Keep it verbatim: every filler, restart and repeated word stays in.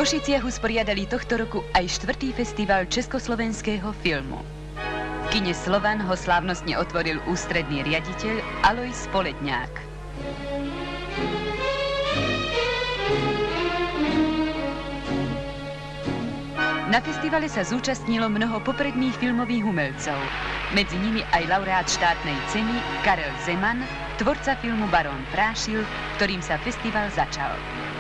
Košiciach usporiadali tohto roku aj štvrtý festival československého filmu. V kine Slovan ho slávnostne otvoril ústredný riaditeľ Alojz Poledňák. Na festivale sa zúčastnilo mnoho popredných filmových umelcov. Medzi nimi aj laureát štátnej ceny Karel Zeman, tvorca filmu Barón Prášil, ktorým sa festival začal.